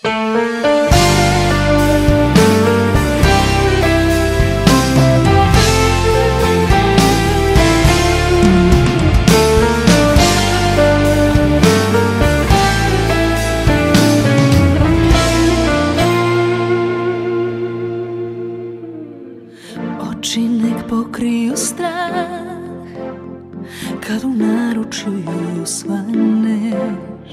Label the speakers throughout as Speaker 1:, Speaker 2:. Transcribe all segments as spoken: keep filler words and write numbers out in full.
Speaker 1: Oči nek pokriju strah kad u naručju svaneš.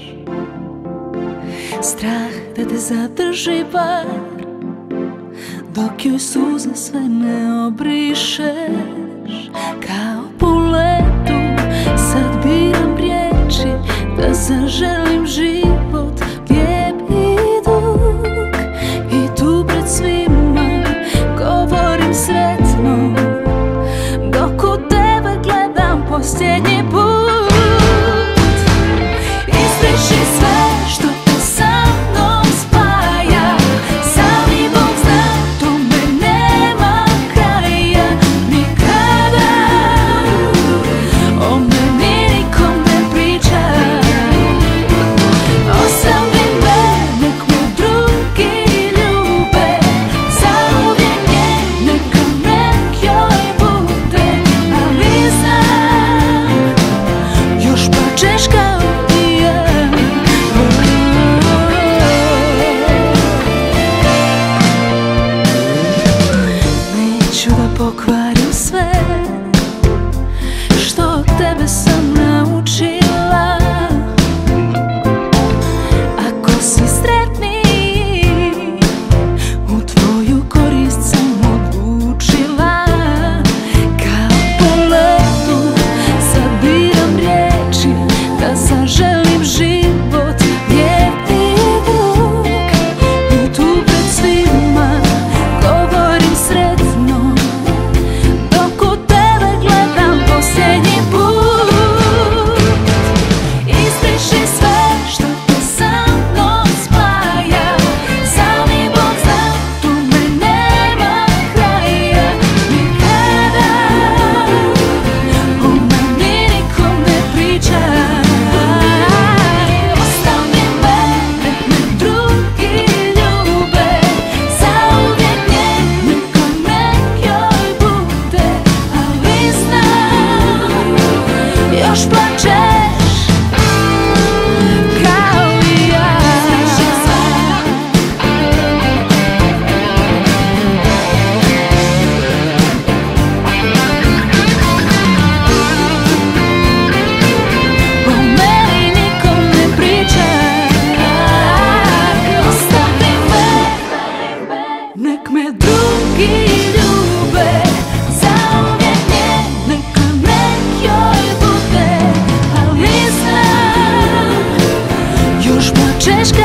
Speaker 1: Strah da te zadrži par dok joj suze sve ne obrišeš. Kao po letu sad biram riječi da zaželim život lijep i dug. I tu pred svima govorim sretno dok u tebe gledam posljednji put. Izbriši sve što te sa mnom spaja, sami Bog zna, tome nema kraja nikada. O meni nikom ne pričaj, ostavi me, nek me drugi ljube. Zauvijek nje, neka nek joj bude. Ali znam, još plačeš kao i ja. Neću da pokvarim sve što od tebe sam naučila. Ako si sretniji, u tvoju korist sam odlučila. Kao po letu sad biram riječi da zaželim život lijep i dug. I tu pred svima govorim sretno dok u tebe gledam posljednji put. Izbriši sve što te sa mnom spaja, sami Bog zna, tome nema kraja nikada. O meni nikom ne pričaj, ostavi me, nek me drugi ljube. Zauvijek nje, neka nek joj bude. Ali znam, još plačeš kao i ja. O meni nikom ne pričaj, ostavi me, nek me drugi ljube. Zauvijek nje, neka nek joj bude. Ali znam, još plačeš